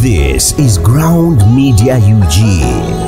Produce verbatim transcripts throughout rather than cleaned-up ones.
This is Ground Media U G.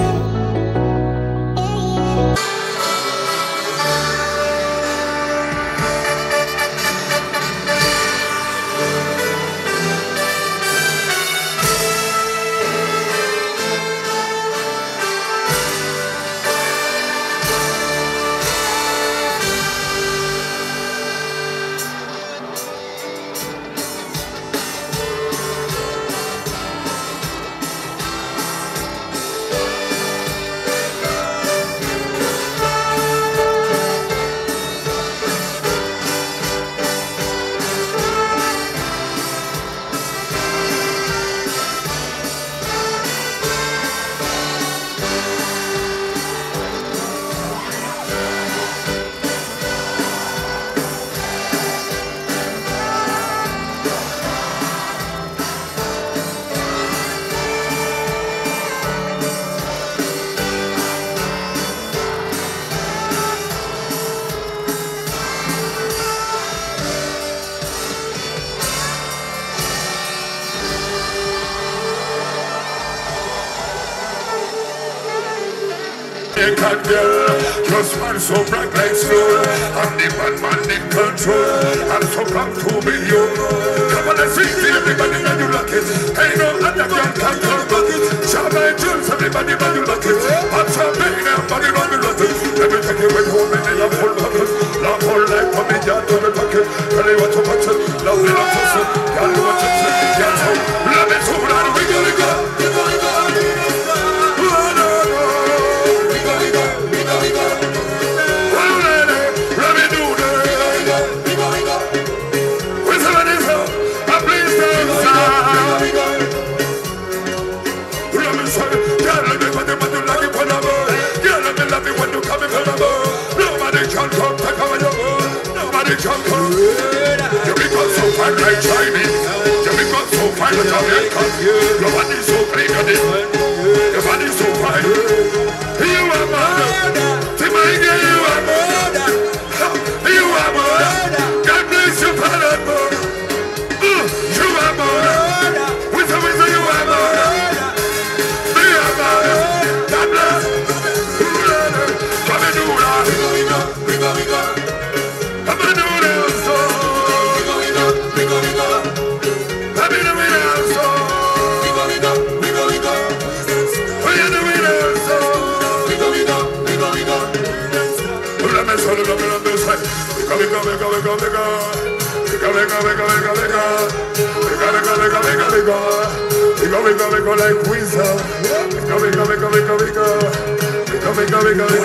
Your smile so bright like snow. I'm the bad man in control. I'm so proud to be you. Come on and sing to everybody that you like it. Ain't no other girl can come it. Shabba Jules, everybody that you like it. I'm champagne, everybody that you like it. Let me take you with home in a full pocket. Love whole life for me, you're to the pocket. Tell you what to watch it. Love me not to see. Y'all know what to say. Y'all so love me so loud. We go, we go. We go, we go. You become so fine like Chinese. You become so fine like American. Your body is so big and your body is so fine. You are murder. To my girl, you are murder. You are murder. God bless you, Father. You are murder. With the with you are murder. Me are murder. God bless. Come and do that. We go, we go, we go. Come and do that. Like Weasel, go, go, go, go, go, go, go, go, go, go, go,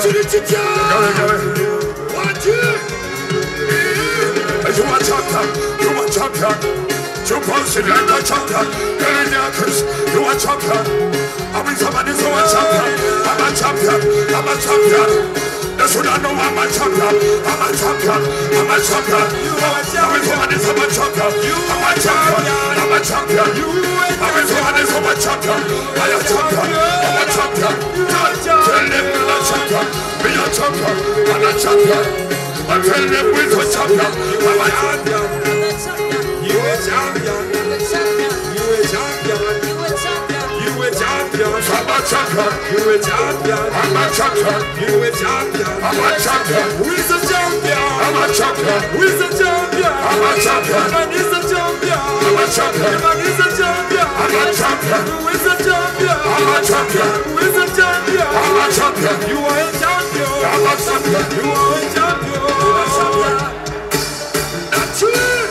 you are champion, you are champion. You punch it like a champion. Girl in your kiss, you are champion. I'm in somebody's a champion. I'm a champion, I'm a champion. They should not know I'm a champion. I'm a champion, I'm a champion. I'm in somebody's a champion. I'm a champion, I'm a champion. I'm in somebody's a champion. I'm a champion, I'm a champion. Tell them we're a champion. Be a champion, I'm a champion. I tell them we're a champion. I'm a champion. You a champion. You a champion. You a champion. I'm a champion. You a champion. I'm a champion. You a champion. I'm a champion. Who is a champion? I'm a champion. Who is a champion? I'm a champion. Man is a champion. I'm a champion. Man is a champion. I'm a champion. Who is a champion? I'm a champion. Who is a champion? I'm a champion. You are a champion. I'm a champion. You are a champion. You are a champion. That's it.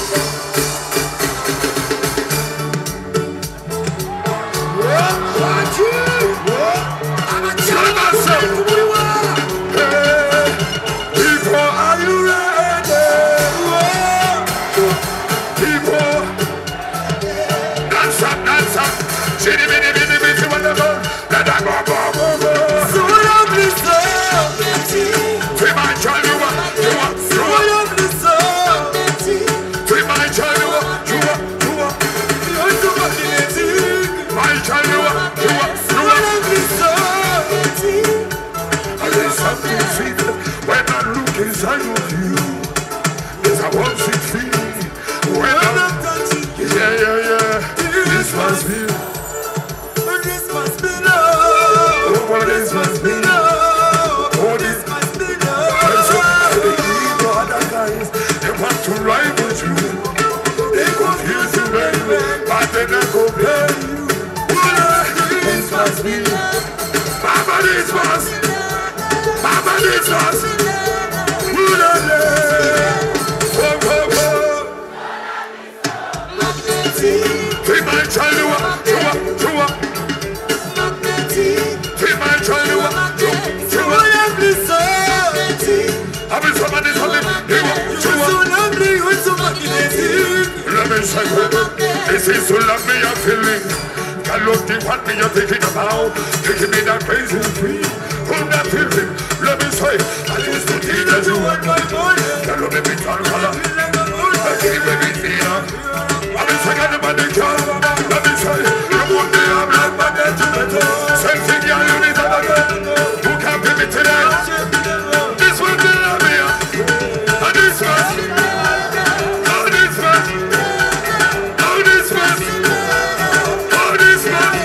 Inside of you, there's a one sweet feeling. When I'm touching, yeah, yeah, yeah. This must be then I go pay you. This must be Mama, this must Mama, this must Free my child, you are, you are, you are. Free my child, you are, you are, you are. I will somebody tell him, you are, you are. Let me say, this is to love me, I'm feeling. Can look the what me you're thinking about. Taking me that crazy free. From that feeling, let me say, I used to think that you were my boy. Can look at me, turn color. I can't make me feel. I'm a second about the car. Let me say, you won't be a black man that you better. Same thing, yeah, you need a better. Who can't be me today? This will be a me. And this was. Now this was. Now this was. Now this was.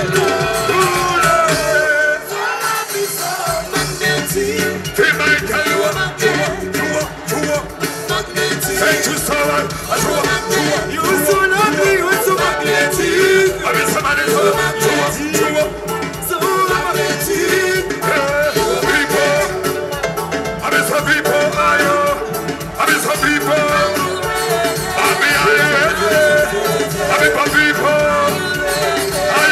Feel my tell you what. You what, you what, you what. Thank you so much. You what, you what. You so lovely, you so magnetic. I mean somebody so lovely, so magnetic. People, I mean some people, I I mean some people. I mean I I mean some people. I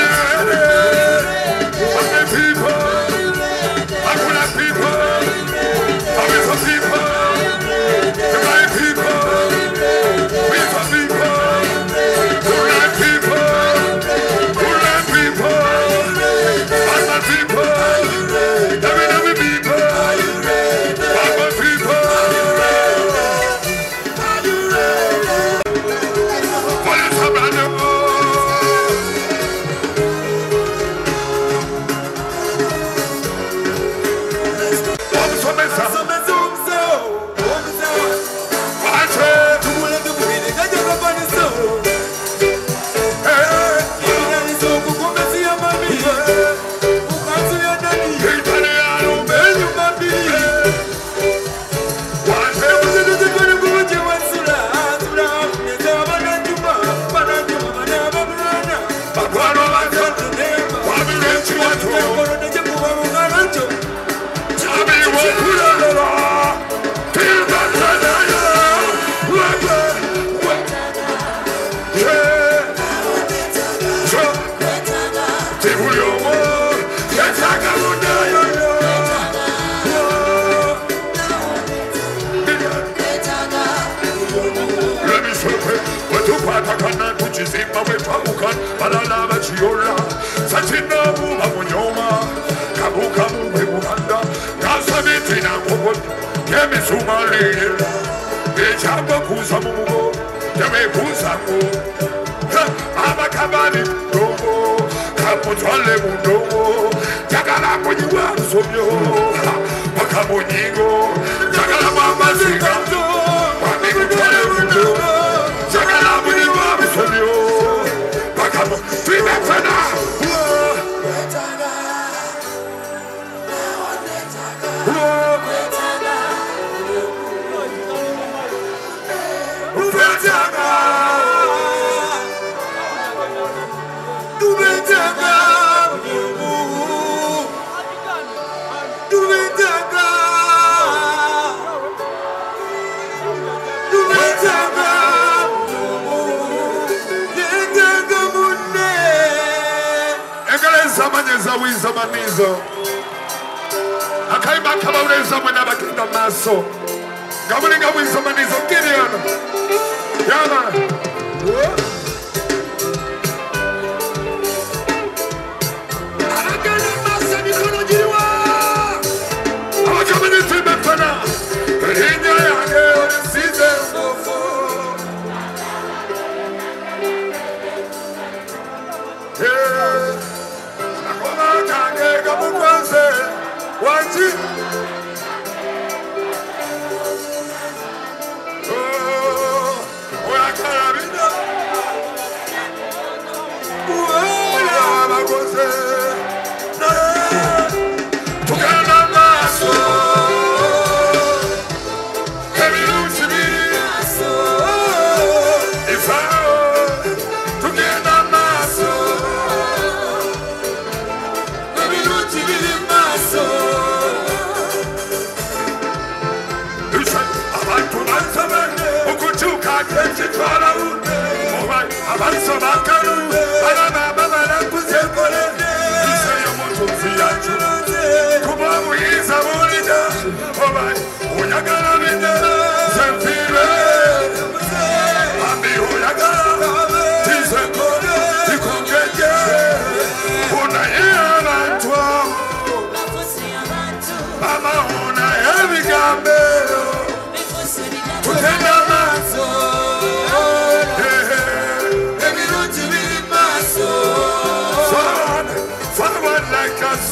I mean people. I could have people. I mean some people. My people. We some people.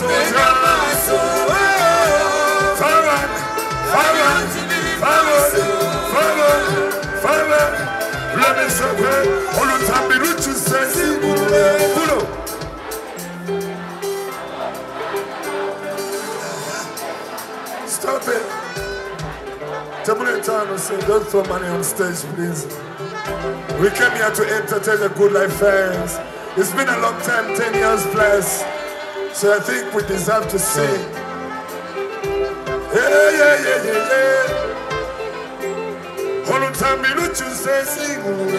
Forward, forward, forward, forward, forward. Let me say, all the time, be rich and sexy. Pull up. Stop it. Tabletano say, don't throw money on stage, please. We came here to entertain the Good Life fans. It's been a long time, ten years plus. So I think we deserve to sing. Yeah, yeah, yeah, yeah, yeah. All the time, we look to say, sing.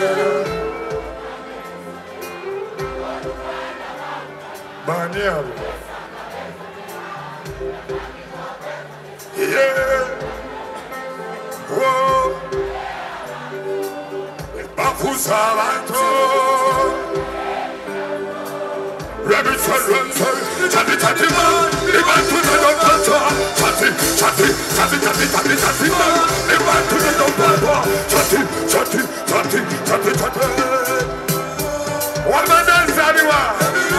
Banyam. Yeah. Whoa. Bafusavanto. Rabbit run, run, chatty, chatty, man. They want to the doctor. Chatty, chatty, chatty, chatty, chatty, chatty, man. They want to the doctor. Chatty, chatty, chatty, chatty, chatty. One man dance, anyone.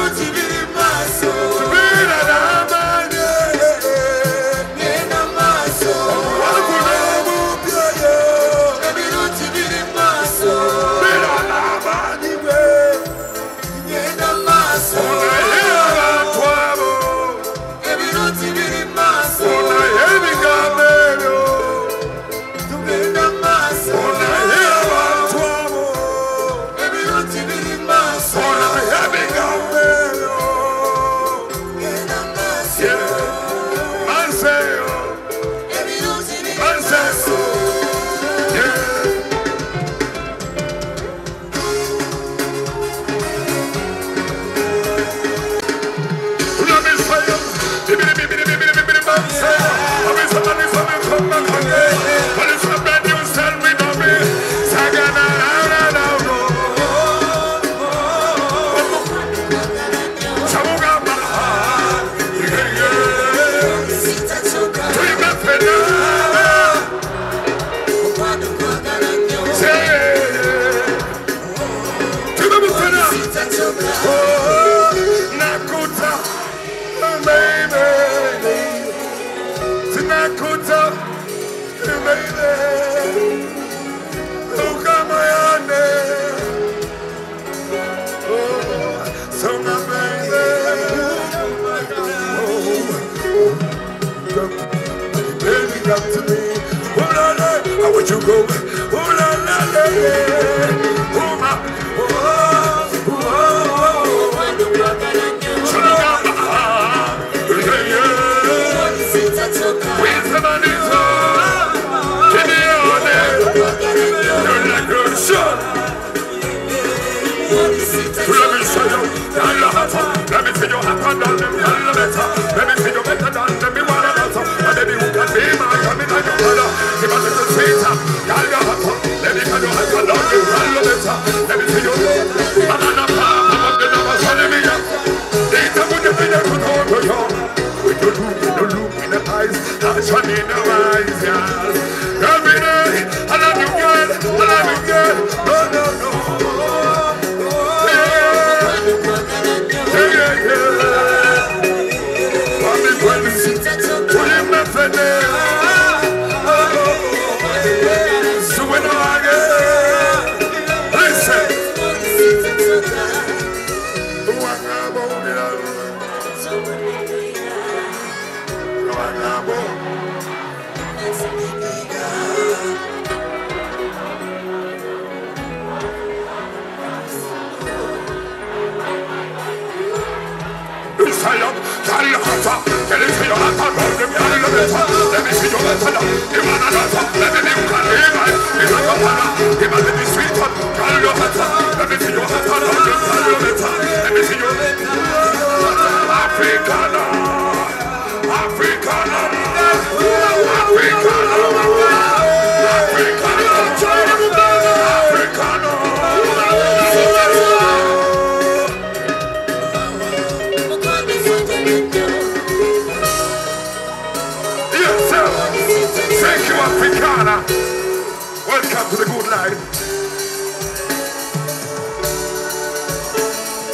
You go, oh la la la, oh ma, oh oh oh, yeah yeah. Where's the money? Give me all that. You're like a shot. Let me show you, let me see you happen than them, let me see you better than them, me wanna dance, and baby who can be my coming like your brother. Give us a sweeter, let me see you happen than them, let me see you. I'm on a path, I'm on the number, so let me up. They tell me the video to go to you. With the look, with the look in the eyes, that's one in the eyes, yeah. Every day, I love you, girl, I love you, girl, no, no, no. Let me see your hand, let me see your hand, you wanna dance, let me you can live, you like a pana, you might be sweet, call your hand, let me see your hand, let me see your Africana, Africana, Africana, Africana, Thank you, Africana. Welcome to the Good Life.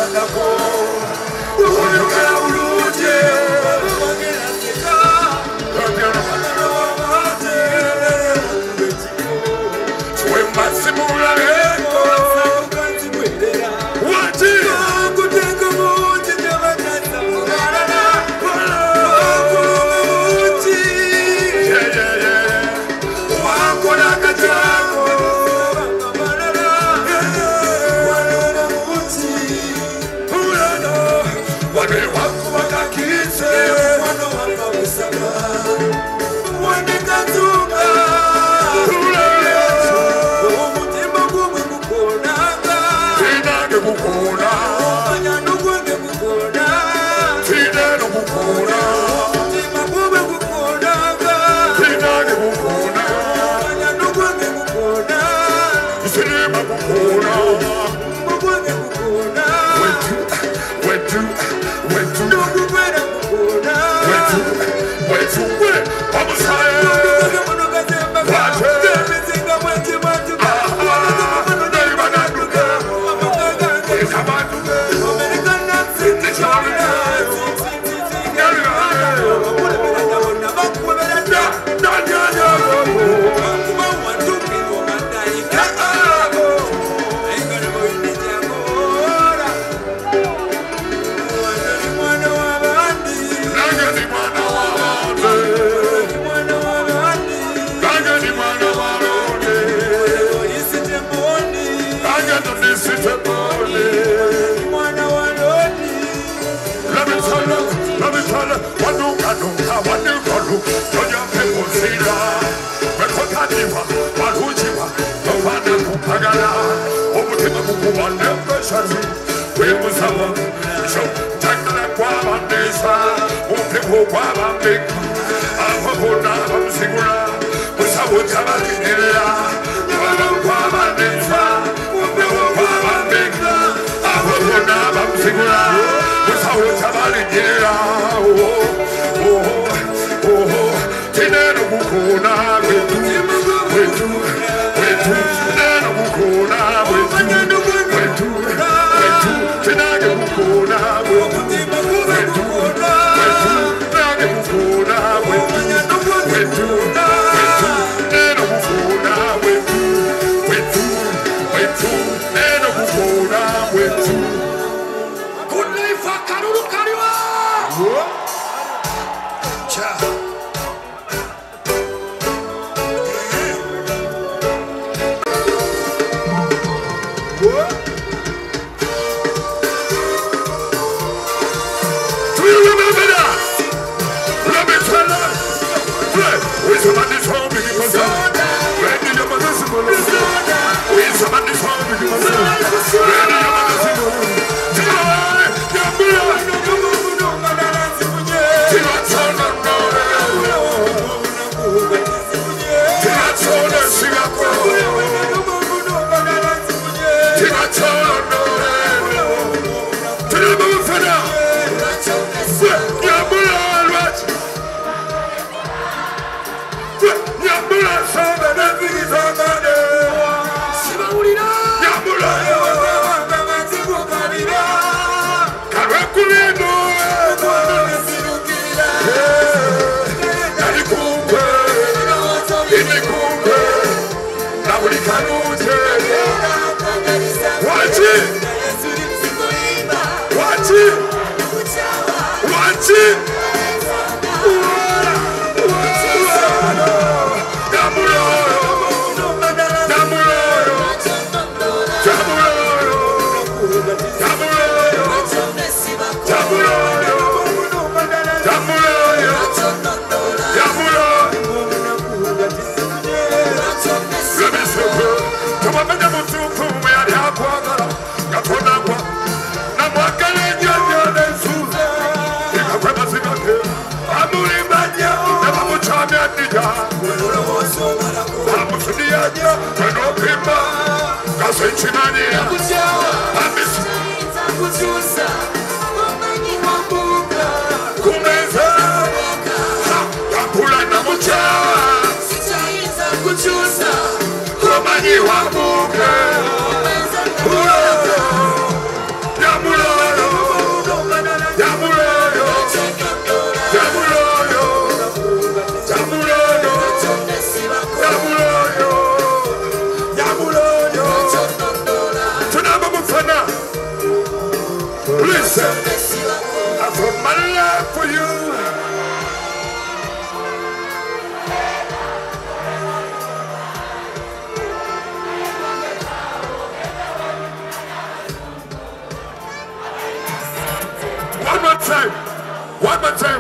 Yamulo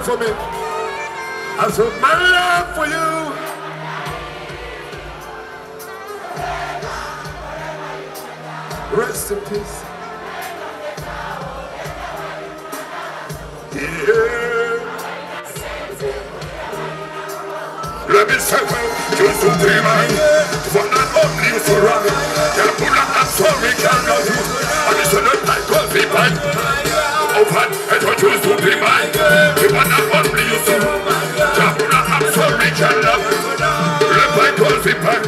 for me. I said, my love for you. Rest in peace. Yeah. Let me say, just to be mine. For not only you surround, can pull up and sorry, can love you. And it's a lot like coffee pie. Open, and what you to be mine. If I not only you surround, can pull up and sorry, can love you. Let my coffee pie.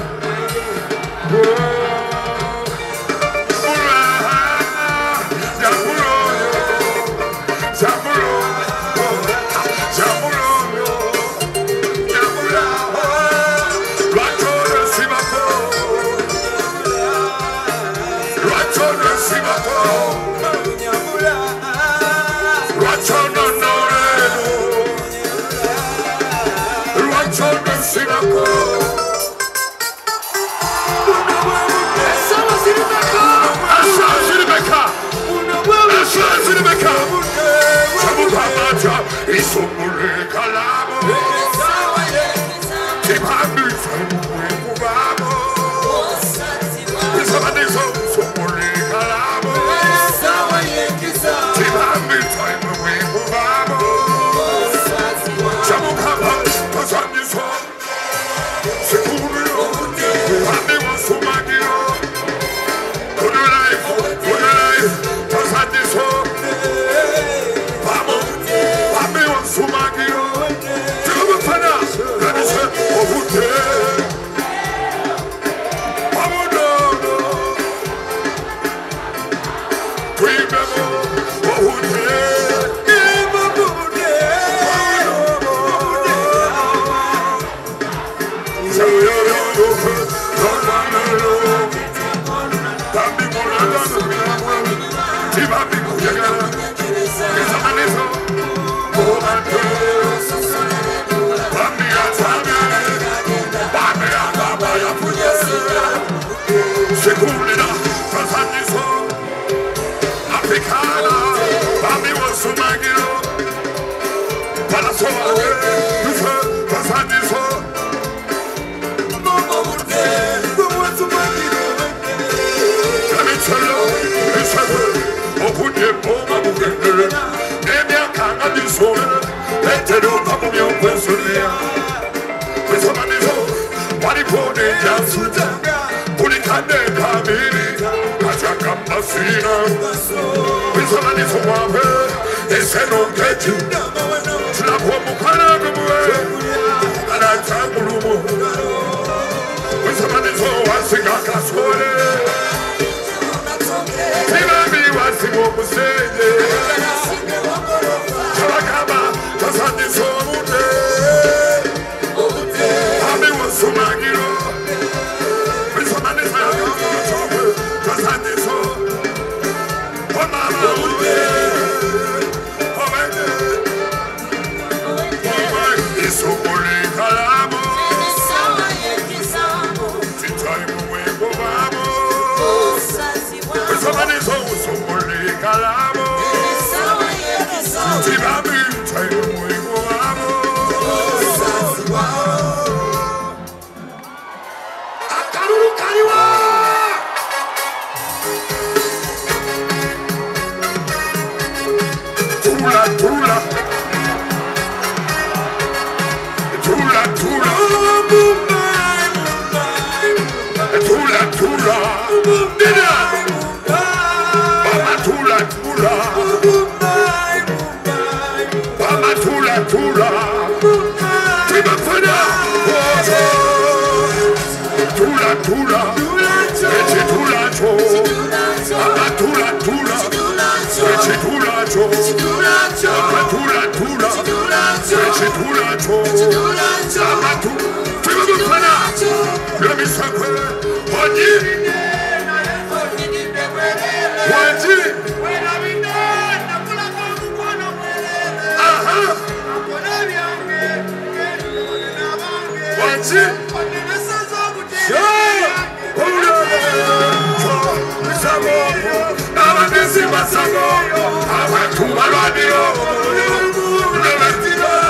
I went to my radio.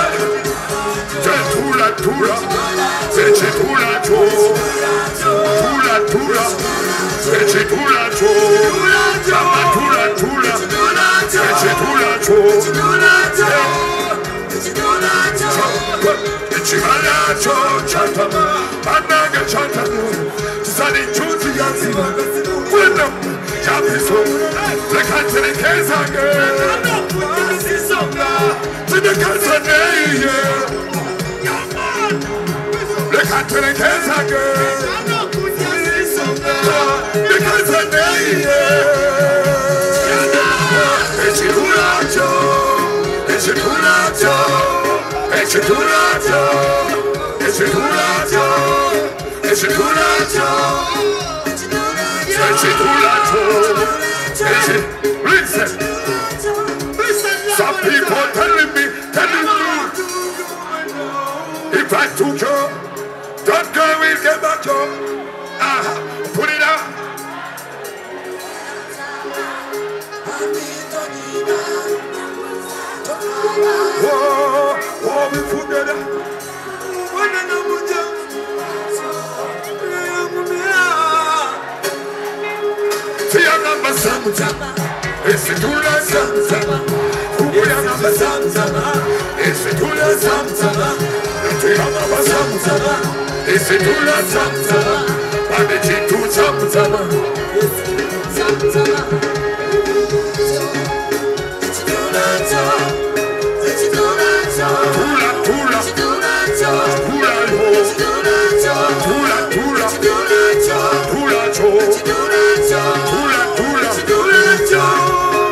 tula, eche tula cho, tula tula, eche tula cho, chama tula tula, eche tula cho, eche tula cho, chata, anaga chata, sani chuti yansi, bueno, chapiso, le cante le kesage, to the casane, le cante le kesage, le casane, eche tula cho, eche tula cho, eche tula cho, eche tula cho, eche tula cho, eche tula cho, eche. Listen, some people telling me, telling me, if I took you, don't go and get back up. Ah, put it out. Oh, oh, we put it out. See, I'm not my son. It's the Tula Samsama. Who we are not my Samsama. It's the Tula Samsama. The Tula Samsama. It's the Tula Samsama. And the Chitu Samsama. It's the Samsama. It's the Tula Samsama. It's the Tula Samsama. Tula Tula. It's the Tula Samsama. Tula Tula. Tula Tula. It's the Tula Samsama. Tula Tula. It's the Tula Samsama. Tula Tula. It's the Tula Samsama.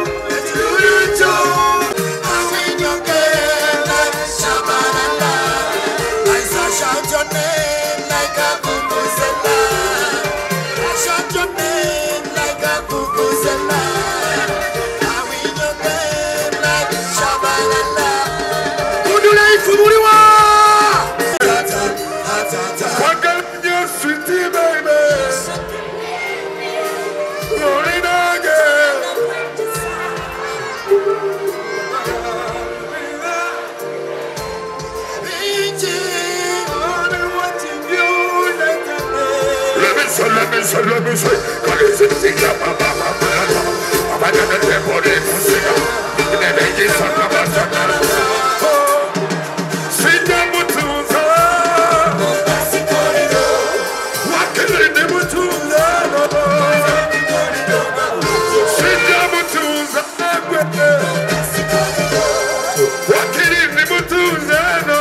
Let me say, let me say, God is in the thing that Papa Papa Papa did the temple in Musica. And then they just talk about Satan. Sit down with Tuza. What can they do with Tuza? Sit down with Tuza. What can they do with Tuza?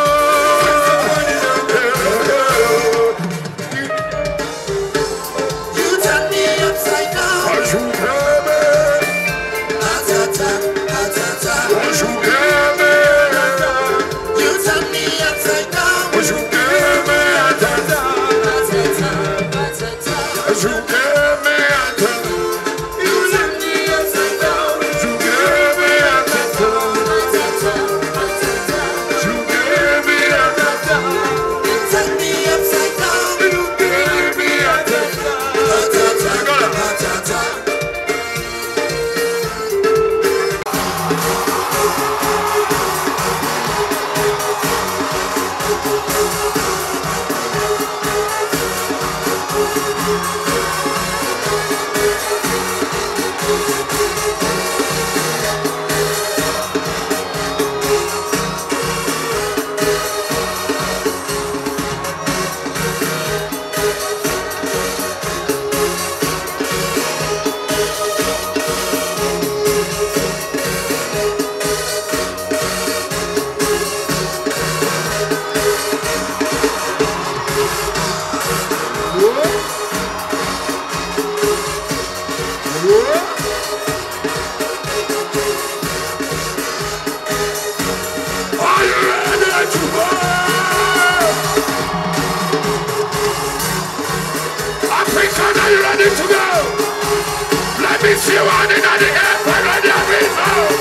Are you ready to go? Let me see you on in the air for the result.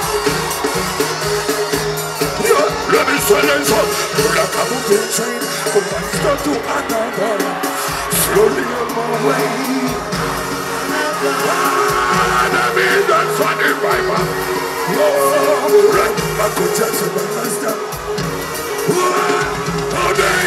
Let me silence up. You like a moving train from one stop to another. Slowly on my way. Let me dance on the river. Oh, right. I could just have a master. Oh,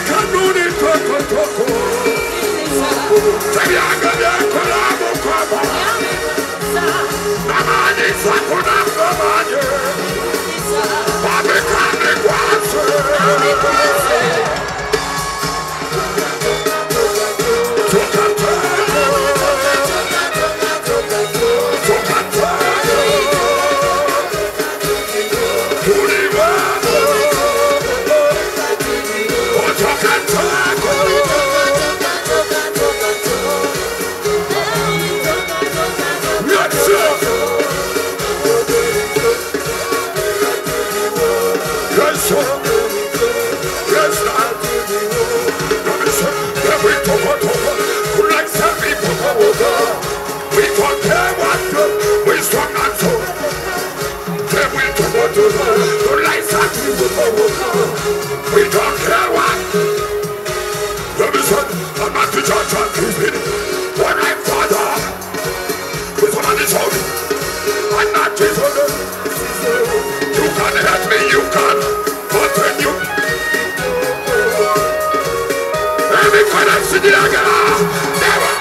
We don't care what. Let me say, I'm not the judge of keeping when I'm father. With somebody's house, I'm not Jesus. You can hurt me, you can, but when you every kind of city I got, never.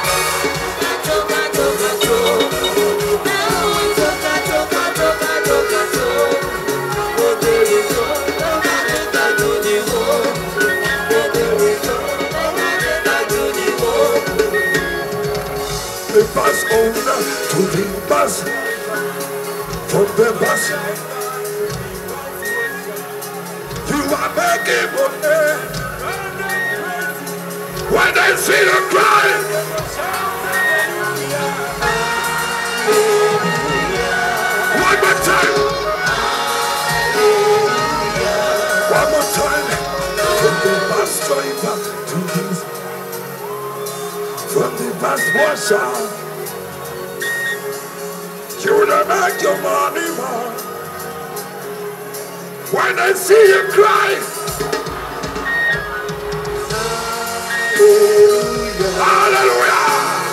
The bus owner to the bus, from the bus, you are begging for me. When they see you crying, one more time, one more time, from the bus driver to the from the bus washer, you don't make your money more. When I see you cry, hallelujah,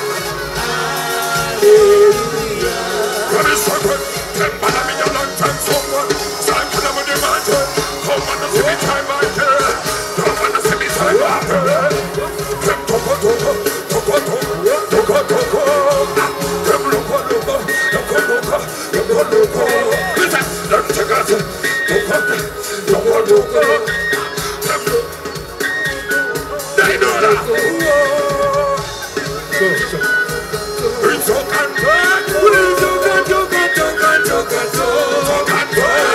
hallelujah. What is happening? Ten man in your long time, someone, time for them on the mountain. Come on, see me time by day. Come on, see me time by day. Come to go, to go, to go, to go, to go. Come look, look, look, look, look, look, look. Listen, let's take us. To go, to go, to go. Come look. They know that. It's so good. It's so good, so good, so good, so good, so good.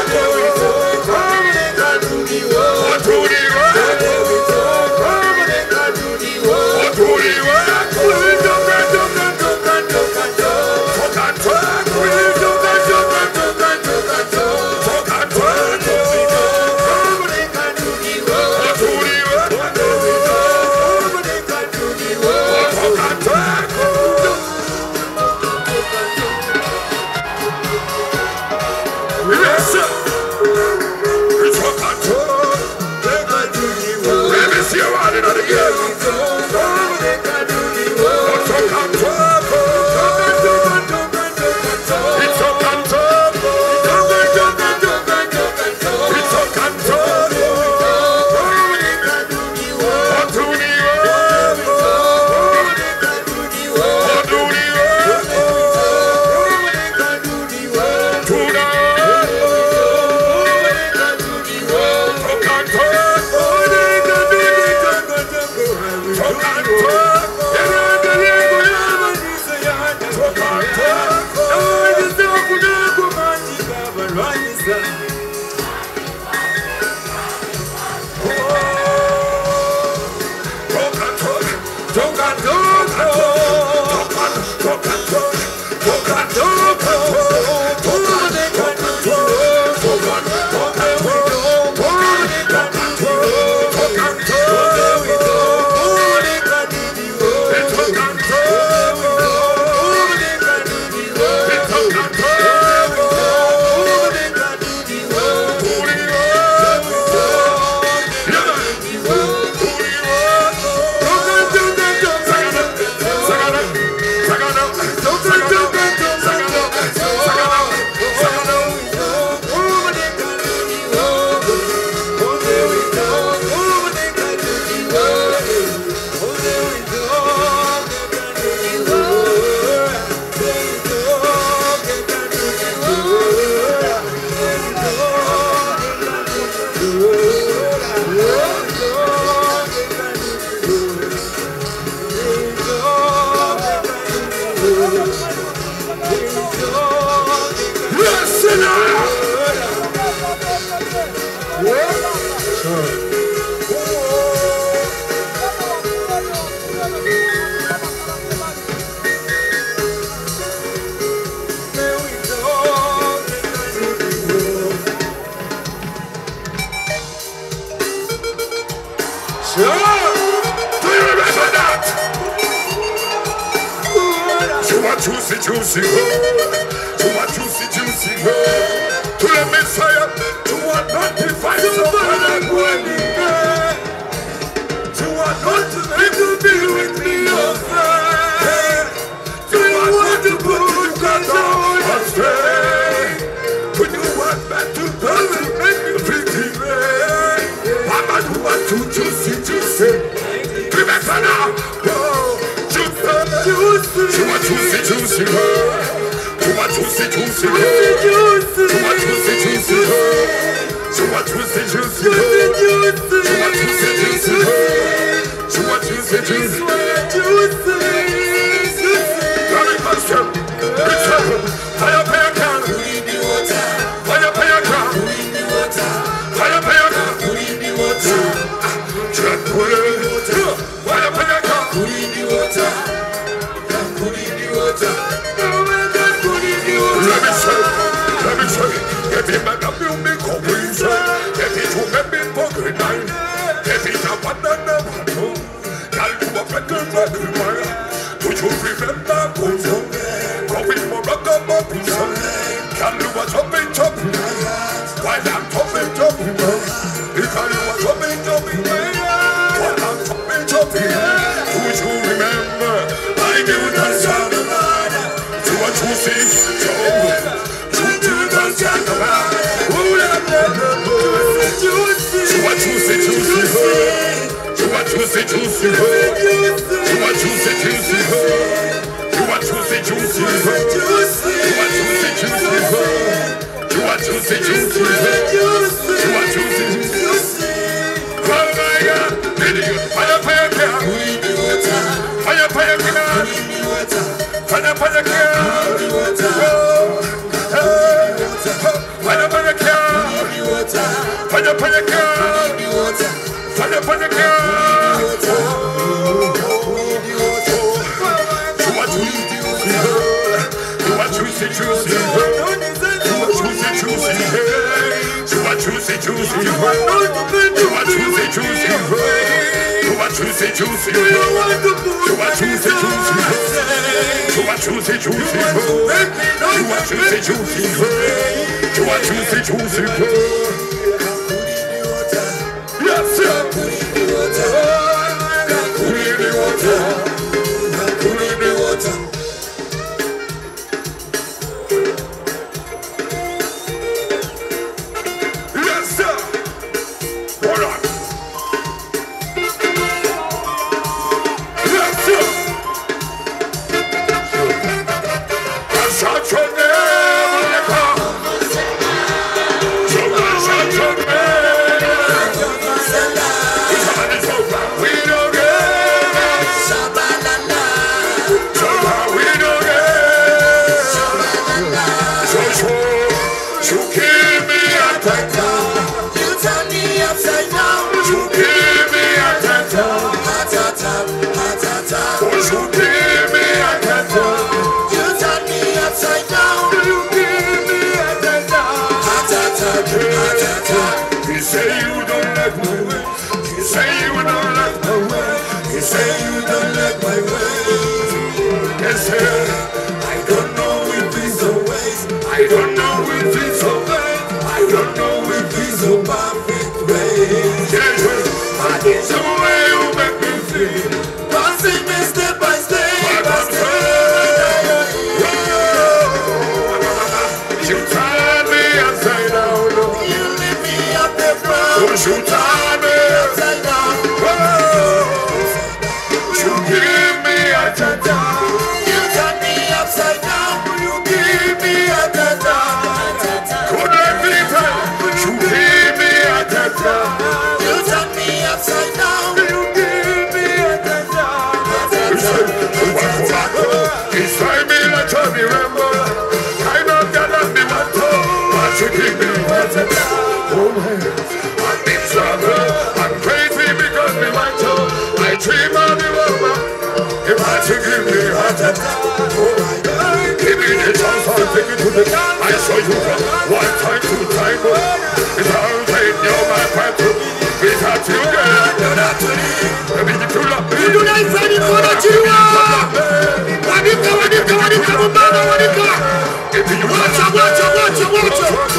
Come to the world. To the world. Come to the world. To the world. Come Juicy, juicy, to a juicy, juicy, to the Messiah, to a notified someone, to a not to make to be with me, oh friend, to a want to put you guys on straight, put you want back to God to make me pretty red. Mama, you want to juicy, juicy, to the Messiah, juicy, juicy, juicy, too much juicy, juicy, too much juicy, juicy, too much juicy, juicy, too much juicy, juicy, too much juicy, juicy, very much. Fire, fire, can fire, fire, can fire, fire, can tranquil, fire, fire, can. Let me say, let me say, if you make a music completion, if you make me for good night, if you have one and a one, can you a better like you are? Do you remember who's on there? Going for a cup of pizza, can you a chopping chopping? While I'm chopping chopping, if I you a chopping chopping, while I'm chopping chopping, do you remember? I give you the sound of to a juicy, to the sound of to a juicy, juicy, to a juicy, juicy, to a juicy, juicy, to a juicy, juicy, to a juicy, juicy, to a juicy, juicy, to a juicy, juicy. Oh my God, fire, fire, fire, fire, fire, fire, fire, fire, juicy, juicy, you are not you are juicy, juicy, you are juicy, juicy, you are juicy, juicy, you are juicy, juicy, you are juicy, juicy, you are juicy, juicy. Yes, sir. Give me the chance, I'll take it to the I saw you one time, two time. It's all take your my battle. We got you girl. Baby, you do not be. You don't find it for the children. Wanika, wanika, wanika, wanika, wanika. Watch out, watch out, watch out, watch out.